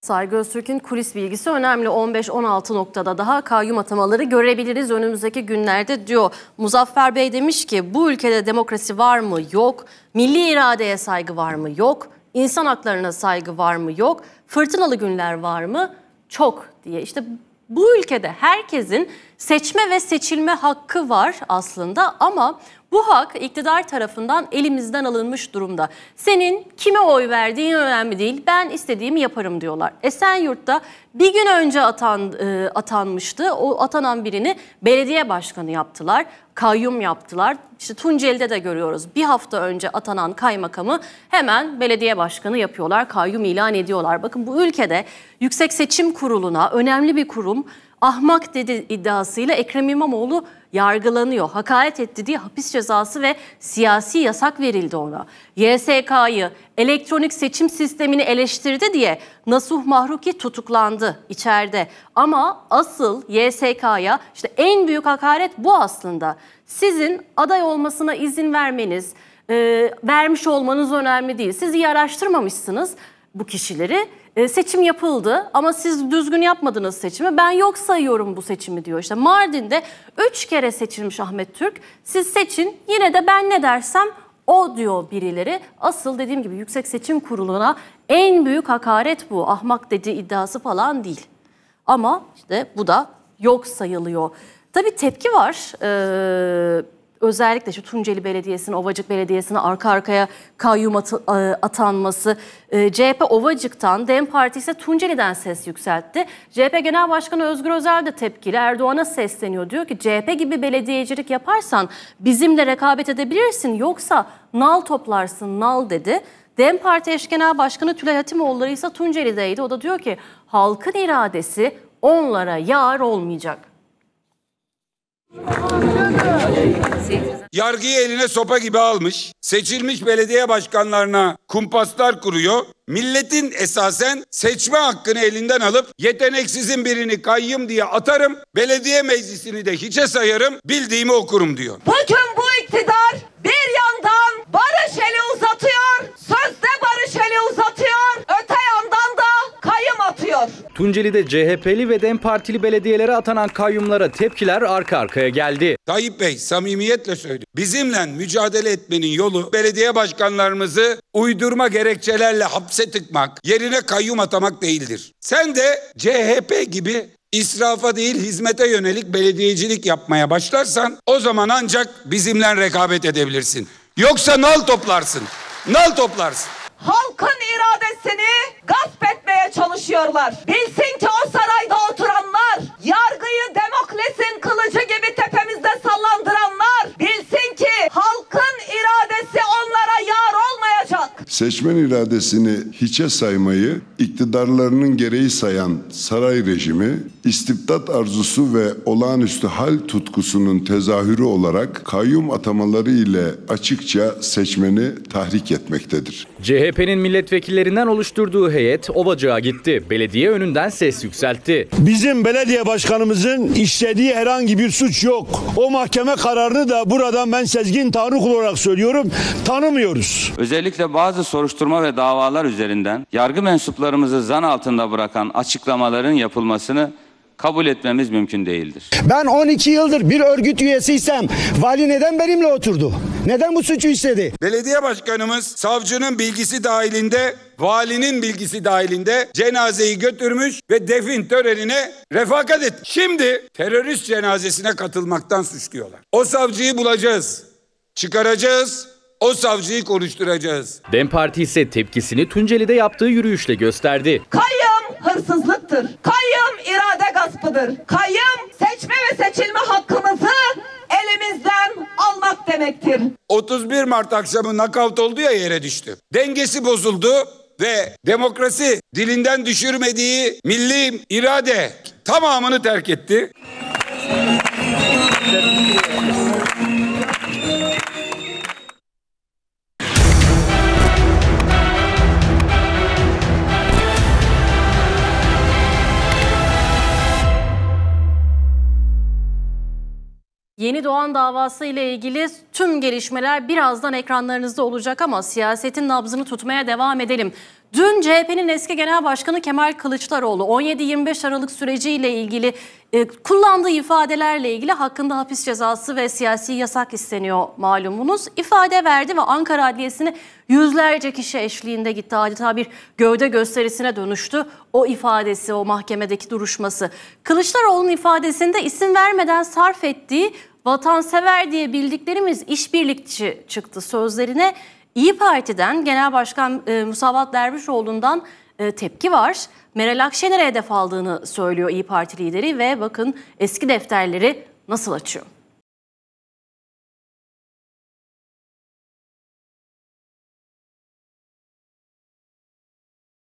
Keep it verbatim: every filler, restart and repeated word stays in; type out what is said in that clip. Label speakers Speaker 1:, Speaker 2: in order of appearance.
Speaker 1: Saygı Öztürk'ün kulis bilgisi önemli. on beş on altı noktada daha kayyum atamaları görebiliriz önümüzdeki günlerde diyor. Muzaffer Bey demiş ki bu ülkede demokrasi var mı? Yok. Milli iradeye saygı var mı? Yok. İnsan haklarına saygı var mı? Yok. Fırtınalı günler var mı? Çok diye. İşte bu ülkede herkesin seçme ve seçilme hakkı var aslında ama bu hak iktidar tarafından elimizden alınmış durumda. Senin kime oy verdiğin önemli değil, ben istediğimi yaparım diyorlar. Esenyurt'ta bir gün önce atan, e, atanmıştı. O atanan birini belediye başkanı yaptılar, kayyum yaptılar. İşte Tunceli'de de görüyoruz. Bir hafta önce atanan kaymakamı hemen belediye başkanı yapıyorlar, kayyum ilan ediyorlar. Bakın bu ülkede Yüksek Seçim Kurulu'na önemli bir kurum ahmak dedi iddiasıyla Ekrem İmamoğlu yargılanıyor. Hakaret etti diye hapis cezası ve siyasi yasak verildi ona. Y S K'yı, elektronik seçim sistemini eleştirdi diye Nasuh Mahruki tutuklandı içeride. Ama asıl Y S K'ya işte en büyük hakaret bu aslında. Sizin aday olmasına izin vermeniz, e, vermiş olmanız önemli değil. Siz iyi araştırmamışsınız bu kişileri. E, seçim yapıldı ama siz düzgün yapmadınız seçimi. Ben yok sayıyorum bu seçimi diyor. İşte Mardin'de üç kere seçilmiş Ahmet Türk. Siz seçin, yine de ben ne dersem o diyor birileri. Asıl dediğim gibi Yüksek Seçim Kurulu'na en büyük hakaret bu. Ahmak dediği iddiası falan değil. Ama işte bu da yok sayılıyor. Tabii tepki var. Ee, özellikle şu Tunceli Belediyesi'nin, Ovacık Belediyesi'ne arka arkaya kayyum at atanması. Ee, C H P Ovacık'tan, DEM Parti ise Tunceli'den ses yükseltti. C H P Genel Başkanı Özgür Özel de tepkili. Erdoğan'a sesleniyor. Diyor ki C H P gibi belediyecilik yaparsan bizimle rekabet edebilirsin. Yoksa nal toplarsın, nal dedi. DEM Parti Eş Genel Başkanı Tülay Hatimoğulları ise Tunceli'deydi. O da diyor ki halkın iradesi onlara yar olmayacak.
Speaker 2: Yargıyı eline sopa gibi almış, seçilmiş belediye başkanlarına kumpaslar kuruyor. Milletin esasen seçme hakkını elinden alıp yeteneksizin birini kayyum diye atarım, belediye meclisini de hiçe sayarım, bildiğimi okurum diyor.
Speaker 3: Bugün bu iktidar bir yandan barış eli uzatıyor, sözde barış eli uzatıyor, öte yandan da kayyum atıyor.
Speaker 4: Tunceli'de C H P'li ve DEM Partili belediyelere atanan kayyumlara tepkiler arka arkaya geldi.
Speaker 2: Tayyip Bey samimiyetle söylüyor. Bizimle mücadele etmenin yolu belediye başkanlarımızı uydurma gerekçelerle hapse tıkmak, yerine kayyum atamak değildir. Sen de C H P gibi israfa değil hizmete yönelik belediyecilik yapmaya başlarsan o zaman ancak bizimle rekabet edebilirsin. Yoksa nal toplarsın. Nal toplarsın.
Speaker 3: Halkın iradesini gasp etmeye çalışıyorlar. Bilsin ki o sarayda oturanlar, yargıyı Demokles'in kılıcı gibi tepemizde sallandıranlar, bilsin ki halkın iradesi onlara yar olmayacak.
Speaker 5: Seçmen iradesini hiçe saymayı iktidarlarının gereği sayan saray rejimi, istibdat arzusu ve olağanüstü hal tutkusunun tezahürü olarak kayyum atamaları ile açıkça seçmeni tahrik etmektedir.
Speaker 4: C H P'nin milletvekillerinden oluşturduğu heyet Ovacık'a gitti. Belediye önünden ses yükseltti.
Speaker 6: Bizim belediye başkanımızın işlediği herhangi bir suç yok. O mahkeme kararını da buradan ben Sezgin Tanrıkul olarak söylüyorum, tanımıyoruz.
Speaker 7: Özellikle bazı soruşturma ve davalar üzerinden yargı mensuplarımızı zan altında bırakan açıklamaların yapılmasını kabul etmemiz mümkün değildir.
Speaker 6: Ben on iki yıldır bir örgüt üyesiysem vali neden benimle oturdu? Neden bu suçu istedi?
Speaker 2: Belediye başkanımız savcının bilgisi dahilinde, valinin bilgisi dahilinde cenazeyi götürmüş ve defin törenine refakat etti. Şimdi terörist cenazesine katılmaktan suçluyorlar. O savcıyı bulacağız, çıkaracağız, o savcıyı konuşturacağız.
Speaker 4: DEM Parti ise tepkisini Tunceli'de yaptığı yürüyüşle gösterdi.
Speaker 3: Kayyum hırsızlıktır. Kayyum irade gaspıdır. Kayyum seçme ve seçilme hakkımızı elimizden almak demektir.
Speaker 2: otuz bir Mart akşamı nakavt oldu ya, yere düştü. Dengesi bozuldu ve demokrasi dilinden düşürmediği milli irade tamamını terk etti.
Speaker 1: Yeni Doğan davası ile ilgili tüm gelişmeler birazdan ekranlarınızda olacak ama siyasetin nabzını tutmaya devam edelim. Dün C H P'nin eski Genel Başkanı Kemal Kılıçdaroğlu on yedi yirmi beş Aralık süreciyle ilgili e, kullandığı ifadelerle ilgili hakkında hapis cezası ve siyasi yasak isteniyor malumunuz. İfade verdi ve Ankara Adliyesi'ne yüzlerce kişi eşliğinde gitti. Adeta bir gövde gösterisine dönüştü o ifadesi, o mahkemedeki duruşması. Kılıçdaroğlu'nun ifadesinde isim vermeden sarf ettiği vatansever diye bildiklerimiz işbirlikçi çıktı sözlerine. İYİ Parti'den Genel Başkan e, Musavat Dervişoğlu'ndan e, tepki var. Meral Akşener'e hedef aldığını söylüyor İYİ Parti lideri ve bakın eski defterleri nasıl açıyor.